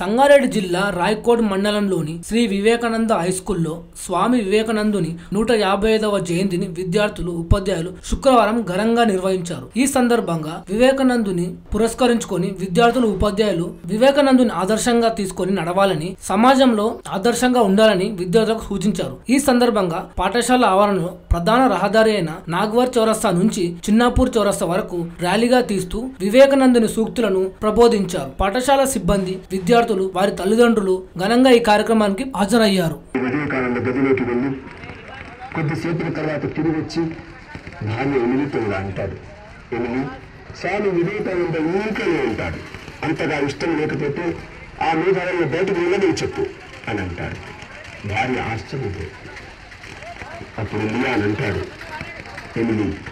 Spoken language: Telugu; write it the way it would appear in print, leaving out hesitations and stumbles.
సంగారెడ్డి జిల్లా రాయకోట్ మండలంలోని శ్రీ వివేకానంద హైస్కూల్లో స్వామి వివేకానందుని 155వ జయంతిని విద్యార్థులు ఉపాధ్యాయులు శుక్రవారం ఘనంగా నిర్వహించారు. ఈ సందర్భంగా వివేకానందుని పురస్కరించుకొని విద్యార్థులు ఉపాధ్యాయులు వివేకానందుని ఆదర్శంగా తీసుకొని నడవాలని, సమాజంలో ఆదర్శంగా ఉండాలని విద్యార్థులకు సూచించారు. ఈ సందర్భంగా పాఠశాల ఆవరణలో ప్రధాన రహదారి అయిన నాగ్వర్ చౌరస్తా నుంచి చిన్నాపూర్ చౌరస్తా వరకు ర్యాలీగా తీస్తూ వివేకానందుని సూక్తులను ప్రబోధించారు. పాఠశాల సిబ్బంది, విద్యార్థులు, వారి తల్లిదండ్రులు ఘనంగా ఈ కార్యక్రమానికి హాజరయ్యారు. వివేకానంద గదిలోకి వెళ్ళి కొద్దిసేపటి తర్వాత తిరిగి వచ్చి భార్య ఎమిలితో అంటాడు, ఎమిలి, స్వామి వివేకానంద ఇంట్లోనే ఉంటాడు, అంతగా ఇష్టం లేకపోతే ఆ మేఘాలను బయటకు వెళ్ళదని చెప్పు అని అంటాడు. భార్య ఆశ్చర్యపోతుంది. అప్పుడు లియాన్ అంటాడు, ఎమిలి,